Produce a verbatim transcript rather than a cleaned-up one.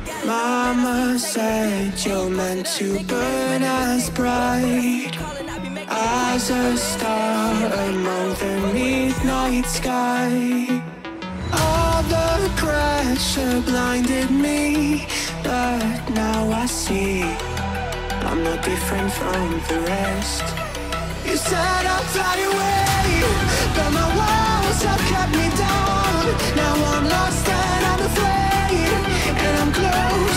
Mama said you're meant to burn as bright as a star among the midnight sky. All the pressure blinded me, but now I see I'm no different from the rest. You said I'd fly away, but my walls have kept me down. Now I'm lost and I'm afraid, and I'm close